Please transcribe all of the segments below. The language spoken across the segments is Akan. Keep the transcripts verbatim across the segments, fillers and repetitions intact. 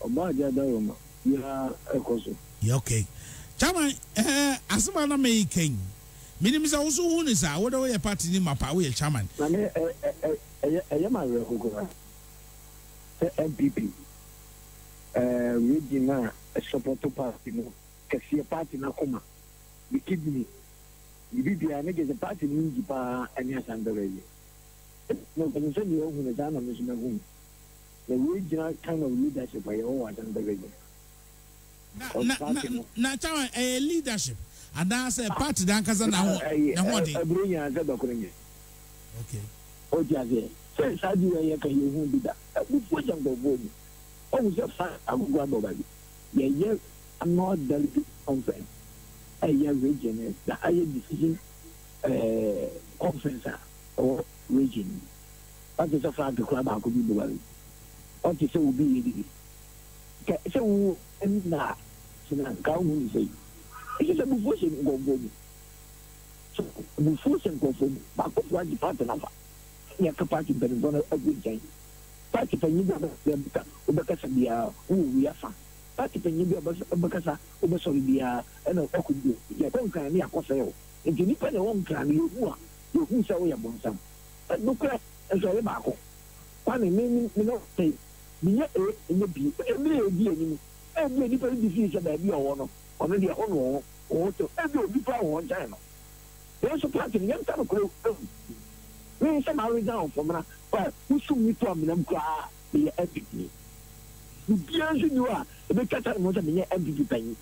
Obaja Daroma. Yeah, Ekoso. Yeah, okay. Chama, eh, asema na me king. Minimum is also who is a what way a party in my power, chairman. I mean, I am a real N P P. Uh, Regina, a support party, no, Cassia party, Nakoma. You keep me. You be the niggas a party in Jipa and yes, and the radio. No, but you said you open the down on this room. The regional kind of leadership I own and the radio. Na chama a leadership. And that's a party that can now. Okay. Oh, Jazzy. Say, I do a can you won't be that. Which of the woman? Oh, just I will grab over you. Yeah, yeah, I'm not delicate conference. A year region, the higher decision conference or region. That is a fact the club I could be doing. What is so be it? So, and now, so now, come say. It is a buffon go for me. So, buffon go for me, but what the partner of your capacity better than a good game. Party for you, Ubacasa, who we are found. Party for you, Ubacasa, Ubasobia, and a could do. You don't can near Coseo. If you depend on can you you who say your bonsam. But look at as a remarkable. One meaning, you know, say, me in the be every day, every different disease that you are already a honor or to every different one channel. There's a party in young time. We some are down from now, but who should we from them cry the M P P? You beyond you are, the big cat was a mere M P P penny.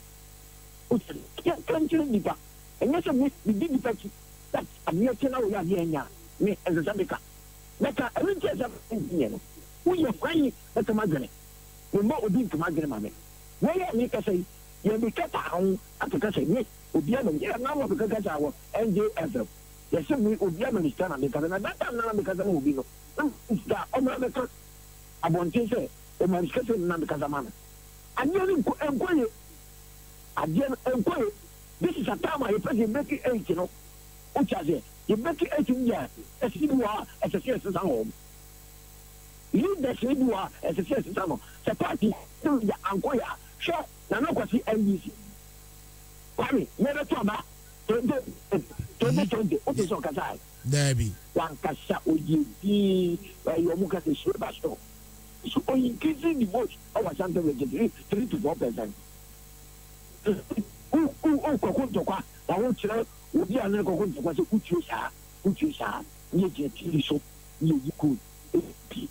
Can't country deeper. And yes, we did the fact that a mere channel we are here, me as a Zambica. Mecca, I will get up in who are crying at the Magnet. You more would be to Magnet, mammy. Why I make us say, you'll be cut out after catching me, would be able to get now because that's our N J F. Yes, we would be able to stand because at that time now because I will be no. That America, I want to say, the man is getting none because I'm man. I didn't inquire. I didn't inquire. This is a time I put you make it eight, you know. Which I say, you make it eighteen years as you are as a citizen home. You that you are as a citizen home. The party, the Ankoya, sure, now no question N B C. Why, never talk about. twenty twenty, what is on Kazai? There be one Kasa Oji, where your Mukas is Basto. So, increasing the vote of a Santa Registry, three to four percent. Oh, oh, oh, Kokotoka, I won't tell you, we are not going to what you are, which you are, you get you so you could be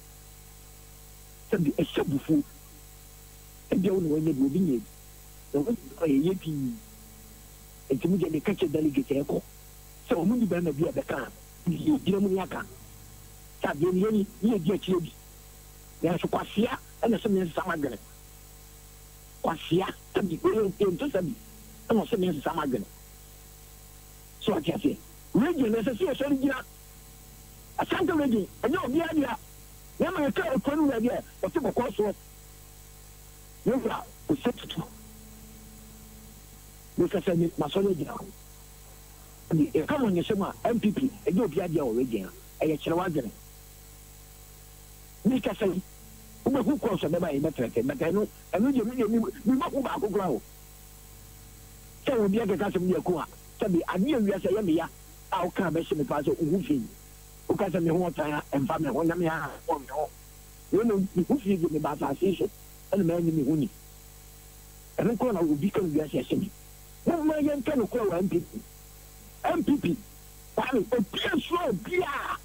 a subfood. And the only way they will be it. The way a yippee. And to me, they catch a delegate echo. So, when you bend a beer, the car, you don't yaka. Sabian, you get you. There's a quasia and a similar samagan. Quasia, to be going into some, and a similar samagan. So I can say, region as a serious a Santa Reggie, and you'll be idea. Never a car of Colonel idea, or to a crossword. You are, we set to. Because I need my solid now. The common is M P P, a good idea already. I get your wagon. Because I say, who calls a member in the threat, but I know, I know you must go back to grow. So, we have a custom near Kua. Tell me, I knew you as a yamia. I'll come back to the party of Woofy. Because I'm the water and family, one of me. You know, Woofy give me about our season, and the man in the Winnie. And I'm going to become the assassin. One million can call M P P. M P P. Why, a beer slow beer.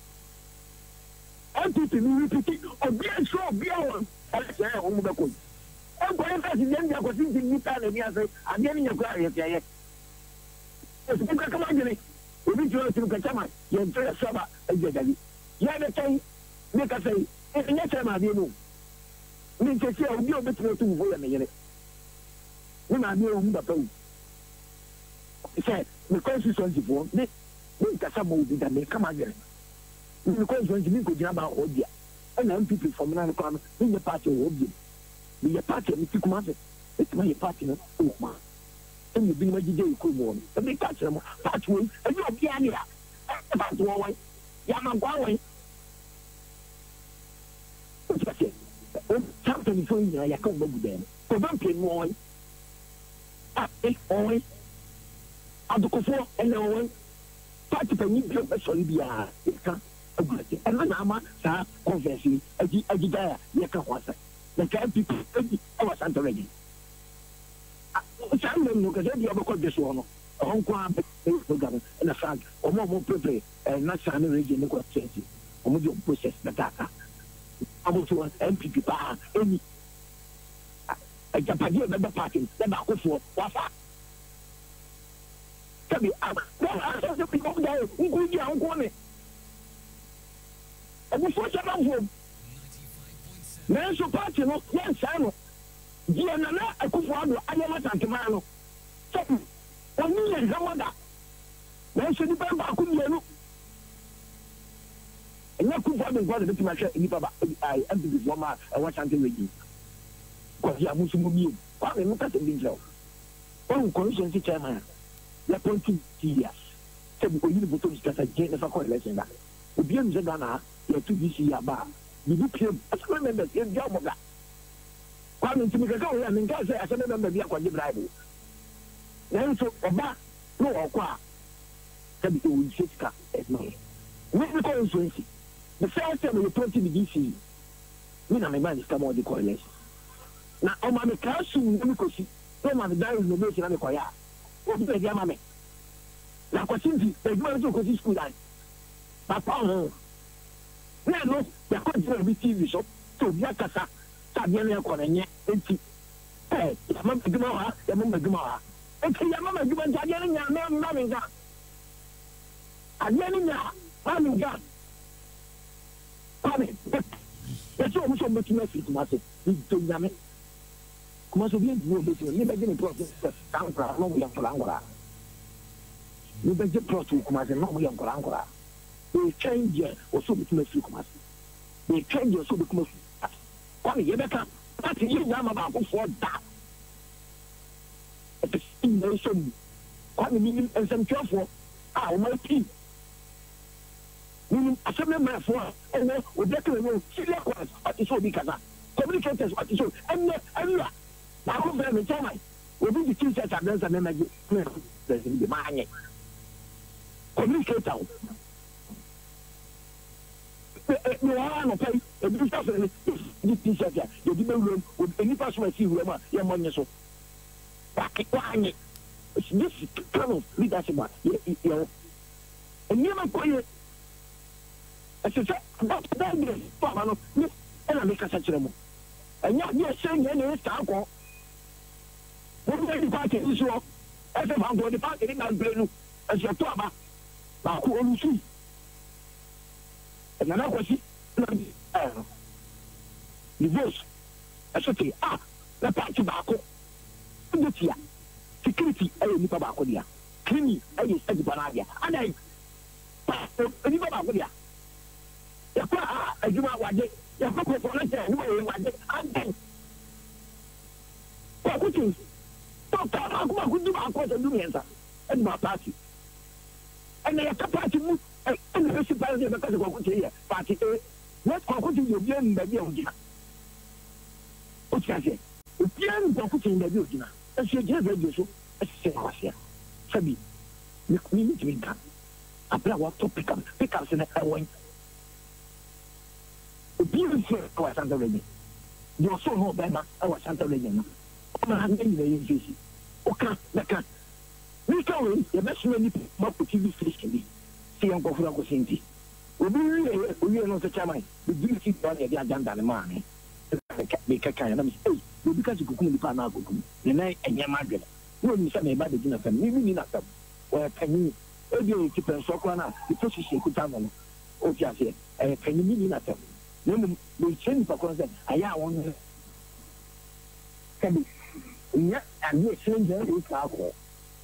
M P P, we repeat, a beer slow beer. I say, I'm going to go. I'm going to see them. I was thinking you can, and I say, I'm getting your car. Yes, come on, we need to look at Kachama. You're very sober, and you're ready. You have a time, make us say, if you next time I do, we need to say, I'll be a bit more to avoid a minute. When I know who the phone. Say, the constituency for me, make a sub that may come again. The constituency could jump out all year. And M P P from another corner in the party will be. Be a party of the Kumasi. It's my party of Uma. And you be my J could warn. And they catch them, pathway, and you'll be here. About one way. Yama Guaway. Something for you, I come back then. So don't pay more. Ah, eh, oh, Adokofo, and no one. Party for you, a solibia. And when I'm a confessing, a gida, Yakawasa. The camp people, I was already. Some men look at the other this one. A Hong Kong, and a fag, or more prepare, and not some region in the city. Or would you process the data? I want to N P P bar any a Japanese member party, the back of what was that? Tell me, I'm going to people there who go down on it. And before you come home, there's a party, no, yes, I know. Gianna, a Kufuano, I never talk to Mano. So, one million, no wonder. There's a depend back on you. And not too far than what the Timasha in Papa, I am to be former, I want something with you. Because you are Muslim, what a look at the window. Oh, conscience, chairman. The point years. So, we need to put this as a general collection. The B M Zagana, you're too busy about. You do clear, as a member, you're job of that. Coming to me, go and then guys, as a member, be a quite liable. Then so, a bar, no, or qua. Can be with six cars, as no. What we call influence. The first time we put in the D C, me and my man is come on the coalition. Now, on my class, you go see, no man died in the nation of the choir. What do they mammy? Now, Akwasi Nti, they go to go school. But, oh, no, no, they're going to be T V shop, so Yakasa, Sabiana Corona, eighty. Hey, Mamma Gumara, the Mamma Gumara. And see, Mamma Guman, Jadiana, no, nothing got. And then, I'm got. That's all so much messy, Kumasi. To Yami. Kumasi, you will never get a process of Sankra, no young Kalangora. You bet the process, Kumasi, no young Kalangora. They change or so much messy, Kumasi. They change or so much messy. Kwani, you better. That's a young Yama for that. At the same nation, Kwani, and some trouble. Ah, my team. I said, my for and then we get to know serious ones, what is so because communicators, what is so, and and now, I'm very much we be the two sets of them and then the money. Communicator. No, I don't pay a big stuff in this t shirt. You didn't room with any person I see whoever your money so. Back it, why? It's this kind of leadership, you know, and you might call it. I said, that's that is Fomena, and I make a such a moment. And yet, you're saying, any alcohol. What do you party is wrong? As if I'm going to party in that blue as your top. Now, who will see? And then I was the voice. I said, ah, the party back. Security, I am Nipabacodia. Cleaning, I is Eddie Banadia. And I, Nipabacodia. I do not want it. You have to for it. You want it. And then, what would you talk about? Who do I call the new answer? And my party. And they have a party move. And the rest party because of what you party. What conclusion you be in the building? What can I say? If you are putting in the building, as you just read you, as you say, was here. Sabi, we need to make up. I play what to pick up. Pick up in a way. Beautiful, I was under reading. You are so no better, I was under reading. I'm not having the easy. Okay, okay. We can the best many more T V station. See, Uncle Akwasi Nti. We really, we are not the chairman. We do keep on the agenda and money. They can't kind of say, because you could come to Panago, the night and your market. You will say about the dinner family, maybe not them. Or can you, if you keep a soccer, the position could have them. Oh, just say, a penny million at them. No, we change for consent. I want to yeah, and we change the alcohol.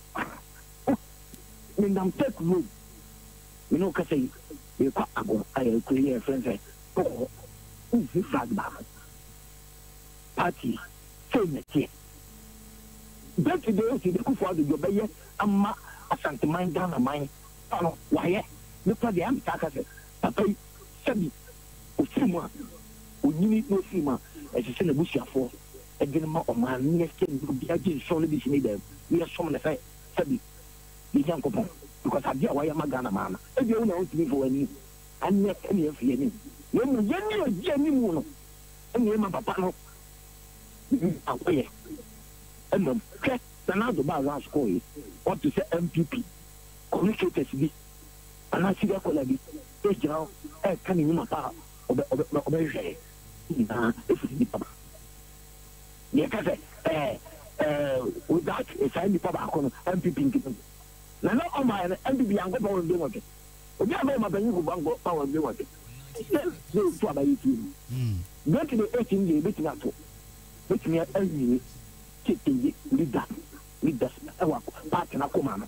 When I'm take room, you know, because you I clear friends. Oh, this flag back. Party, same as here. But today, see the for the Gobay, and ma a Santa Mine down a mine. Oh, why? Look at the Amtaka. Papa, Sabi. Fuma, we need no Fuma. as a sin bush for a dinner or man, yes, can be against solid this needed. We are some of the Sabi, the young couple, because I get why I'm a Ghana man. If you know to me for any, and yet any of you. No, no, genuine, and you, my papa. Away. And the press, the now the bar last call what to say N P P. Communicators be. And I see that quality. This job, a coming in my power. Obey. If it's the papa. Yes, eh, eh, without a sign the papa, N P P. Now, not on my N P P, I'm going to do it. We have my Bango Bango power do it. No, to about you. Go to the eighteen year meeting at all. Make me a year, keeping leader, leaders, our partner, command.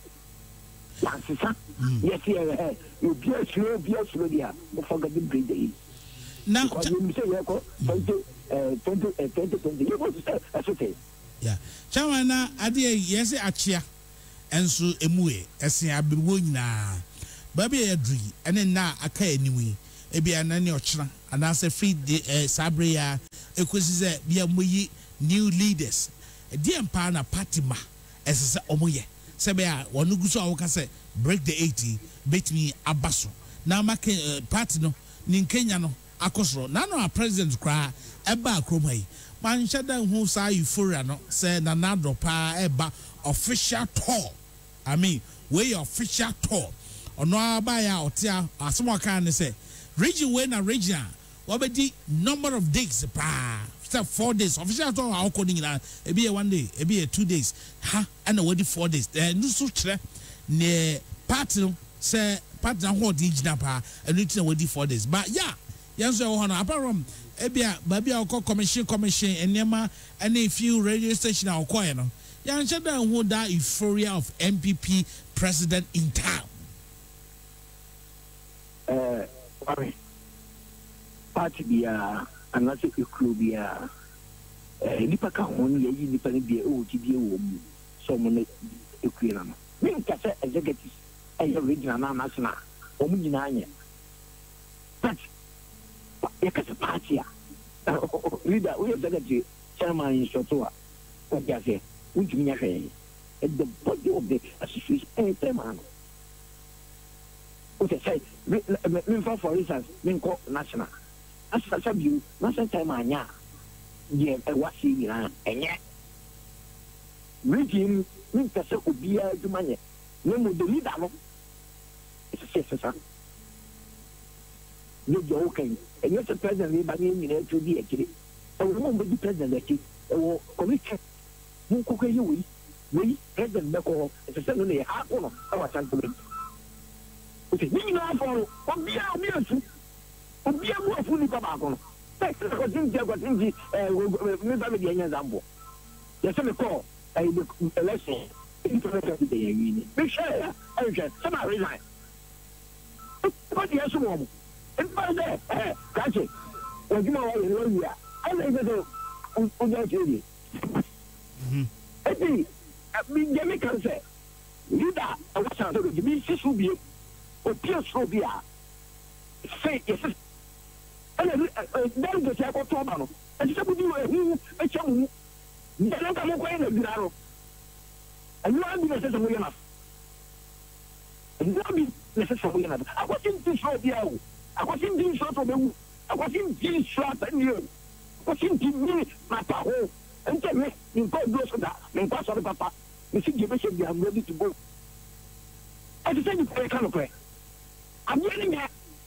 Yes, yes, you be a slow, be a slow, yeah, forget the great day. Now, you say, twenty, twenty, twenty, you want to say, that's okay. Yeah, Chawana, Adia, yes, Achia, and so Emue, as I be winning now. Baby, a dream, and then now a care anyway. Ebi anani ochra and as a free sabria ekwesize bia moyi new leaders e di empa na party ma esese omoye se be a wonu guso awoka se break the eighty bet me abaso na make party no ni Kenya no akosoro na no a president kra eba akroma yi man sheda hu sa euphoria no se na na dropa eba official tour. I mean we official tour ono abaya otia asemo kan ne se region when a region, what be the number of days? Pa, four days. Official tour how calling it? It be a one day, it be a two days. Ha, and already four days. There no such ne partner say partner what each na pa and it's already four days. But yeah, yes, so on apart from ebia baby I call commission commission and nema and a few radio station I'll call you know. Yeah, and shut down who that euphoria of N P P president in town. Uh. Party bia anase ekuru bia eh nipa ka ho ne yi nipa ne bia o ti bia wo mu so mo ne ekuru na no me nka se executive eh regional na national o mu nyina anya but ya ka se party a leader we executive chairman in soto a o ja se untimi nya hwe at the body of the association eh chairman okay say me for instance me ko national as such you national time anya ye e wasi ina enye region me pese obia adumanye no mo the leader no it's a sesa no jo okay enye the president ni ba ni nyina to di akire e wo mo be president akire e wo committee mo ko ko yi we we president be ko it's a no ne ha ko no e wa san to okay, we know for Obia Obiasu. Obia go fully Babagon. That's the thing they got in the uh the example. Yes, I call a election. Internet the union. Be sure, I just some resign. What the answer woman? And by there, eh, catch it. When you know Olivia, I think that Oja Judy. I think I mean Jamie can say, leader, I was out of the business will be. O Pierce Robia say yes, and then the Jacob Tomano, and some of you a chum, then I'm going to Graro. And you are necessary enough. And not be necessary enough. I was in this Robia, I was in this sort of them, I was in this shop and you was in the my power, and tell me, you go close to that, and pass on the papa, you see, you are ready to go. I just said you play kind of play. I'm getting here.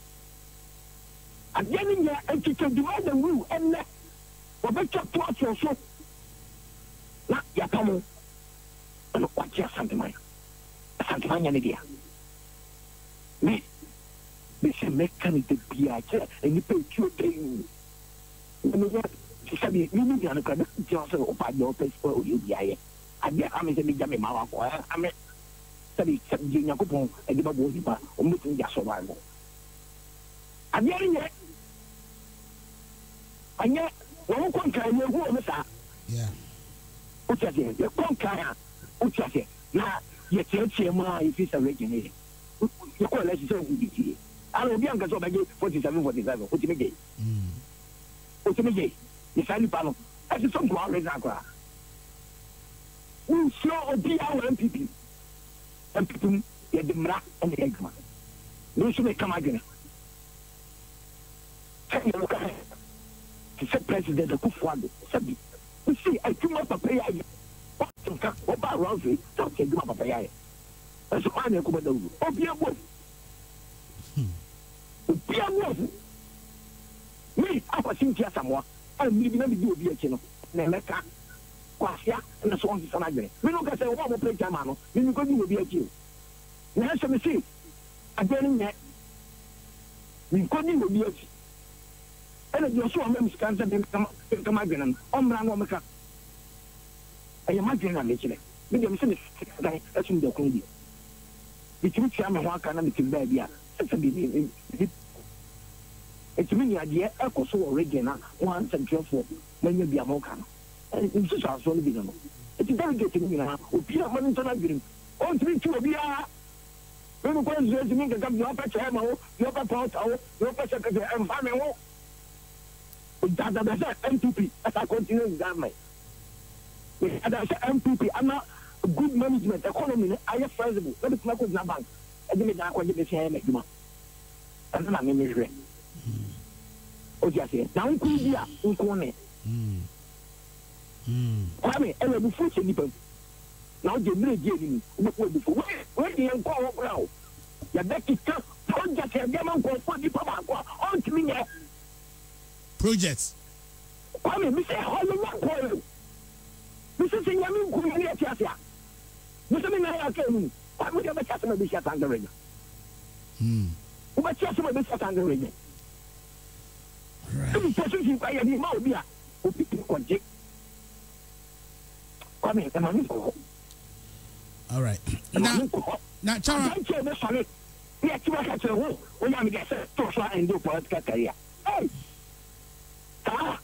I'm getting here and to divide the rule and let what they talk to us also. Not Yapamo. And what you're something, my something, my idea. Me, they say, make kind of the beer and you pay two things. She said, you need to understand just open your place for you. I get I'm in the Jammy Mama. I mean, study subject Yakupon and the Babuzipa or meeting their survival. I'm getting it. And yet, one conquer you who was that. Yeah. What's that? The conquer. What's that? Now, you can't say more if it's a region. You call us so good. I will be on the forty-seven, forty-seven. What's the gay? What's the gay? Nisani Pano. As a song to our Rezakra. We saw a D our N P P. And people, the Mra and the Egma. No should come again. He said, President of Kufuado, said, you see, I came up a pay. What about Rosie? Don't take up a pay. That's why I come over. Oh, be a wolf. Be a wolf. Me, Akwasi Nti Asamoah. I'm leaving them to do a B H N. Nemeka, Kwasia, and the swamp is an agony. We don't get a one play Jamano, then you go to B H N. Now, some see, again, yet. We couldn't do B H N. And you saw them scans and come again. Omra no Meka. I imagine I'm making it. We don't see the as in the Kundi. Between Chama Waka and the Timbabia. It's a bit. It's many idea, echo so original, once and twelve when you be a mocan. And it's just our soul being. It's very getting me now. Peter Manton agreeing. On three to a beer. When the president is making come your patch ammo, your papa, your patch and family. That's N P P as I continue in government. That's N P P. I'm not good management, economy. I am feasible. Let me talk with the bank. I didn't know what you say. And then I'm in Israel. O just say, now we could be a corner. I mean, and we foot in the now the middle giving before where the young call brow. The Becky Cup, project a German call for the Papa on to me. Projects. I mean, Mister Hollywood Coil. Mister Yamin Kuya Chasia. Mister Minaya came. I would have a customer be shut under ring. Hmm. What customer be shut under ring? Right. All right. Now, now, Chara. Hey, ah,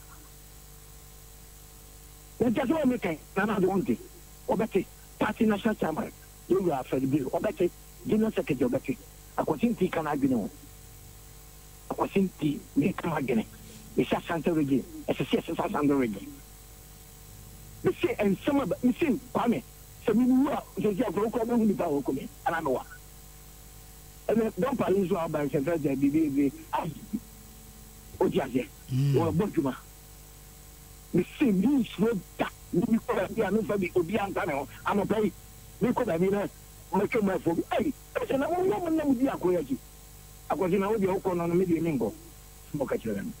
just one meeting. Nana don't think. Obeti, party national chamber. You are for the bill. Obeti, general secretary. Obeti, Akwasi Nti can I be known. Akwasi Nti may come again. It's a Santa Regime. It's a C S S Santa Regime. We say, and some of the missing, Kwame. So we know that you have broken down the power coming. And I know what. And then don't police our banks and the baby. Oh, yes, or Bojuma. The same news will that. We could be another Obian Panel. I'm a play. We could have been a my phone. Hey, I said, I won't know the Aquaji. I was in audio on a medium mingle. Smoke at them.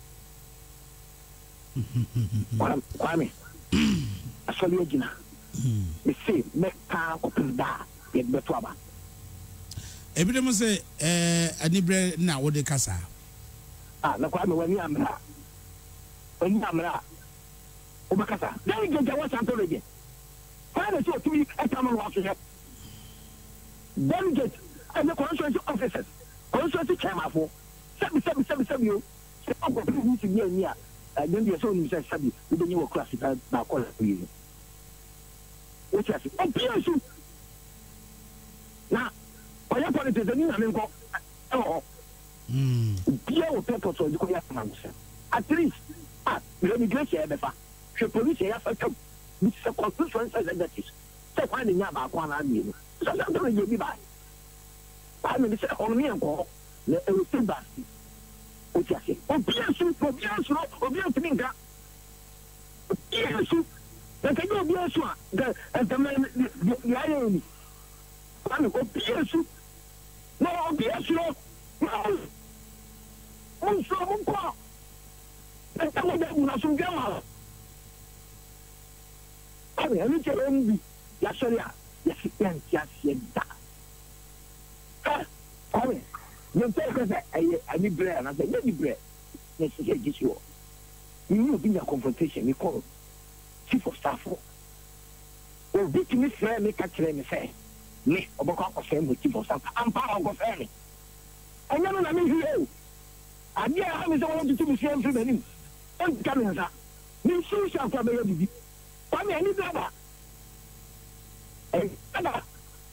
Kwame, I saw you, Gina. The same, make car open that, get the trouble. Every time I say, eh, I need bread now, what the casa. Ah, no, Kwame, when you am ra. When you am ra. Obakasa. Then you get what I'm told again. Why is it to me a time of here? Then get and the constituency officers. Constituency chairman for seven, seven, seven, seven, you. So I'm going to need to be near. And then you're so himself, Sabi, with the new classified now call for you. Which is, oh, P S U. Now, for your politics, the new American. Oh, Pierre will purpose of the Korea Mansion. At least, ah, the immigration ever. The police have a come. It's a constitution says that is. So finding out about one idea. So that's what you be by. I mean, it's on me and go. Let me see back. What you say? Oh, P S U, P S U, oh, P S U, P S U. That I go P S U. The man, the irony. I mean, oh, P S U. No, P S U. No. On so on quoi? Et ça me donne une assurance. Ah mais elle est envie. La solia, la situation c'est ça. Ah mais je sais que ça est à ni bré, na c'est ni bré. Mais c'est que dis yo. Il y a une confrontation, il call chief of staff. O victime frère me quatre me fait. Mais on va encore faire un chief of staff. En parlant encore faire. Et non on a mis yo. A dia ha me so won to be same free benin. On come ça. Ni sou ça fa be bibi. Kwa me ani brother. Eh, brother.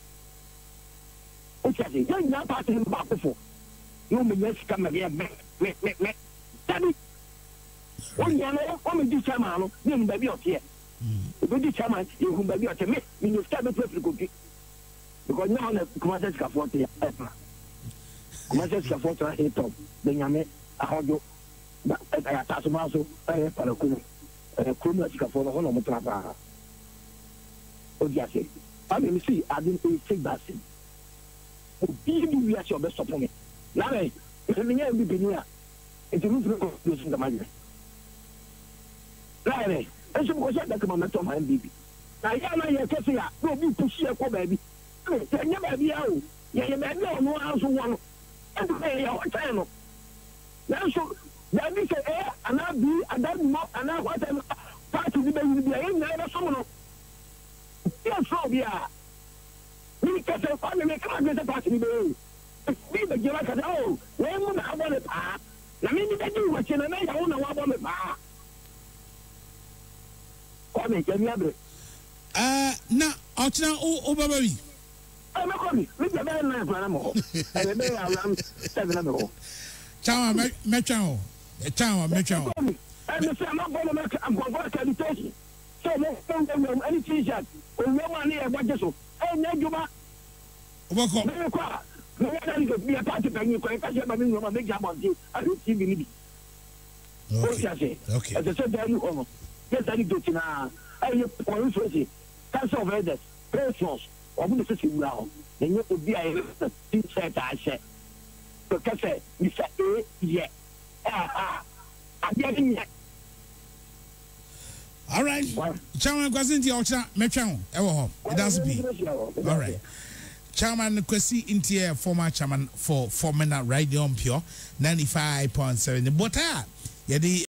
O cha se, yan na pa te ba ko fo. No me yes come again me me me me. Daddy. One year, one of the chairman, named baby of here. The chairman, you whom baby of me, in your stab perfect cookie. Because now the Kumasi Scaffold, Kumasi Scaffold, I hate top, then Yame, I hold you. But I attach a muscle, I have a Kumu, a Kumasi Scaffold, a whole of Oh, yes, I mean, see, I didn't take that. You are your best of me. Now, if I mean, I'll be here. It's a little bit of the money. Right, and so was that come on my baby. I am a Cassia, no be push your baby. You never be out. You may know no house one. And pay our time. Now, so that is a air, and I'll be, and then more, and now what I'm part of the baby, I ain't never someone. Yes, so yeah. We can say, family, make a great party. We the give us a oh, when we have on the path. I mean, they do what you made, I don't know what on the path. Come in, can you have it? Uh, now, I'll tell you, oh, baby. I'm not coming. Look at that man, animal. And the day around seven of them. Chow, Metro, a town, Metro. I'm not going to make I'm going to accreditation. So, no, any t-shirt, or no money, what just so. And then you back. What call? No, be a party penny, because I'm going to make a money. I don't see me. Okay. Okay. As I said, there you go. Yes, I do now. I have one first. Cancer of others, persons, or who is it now? Then you could be a t-shirt, I said. Because you said, eh, yeah. Ah, I'm getting it. All right. Chairman Akwasi Nti Ocha Metro. Ewo ho. It does be. All right. Chairman Akwasi Nti, former chairman for Fomena Radio on Pure ninety-five point seven. But ah, yeah, the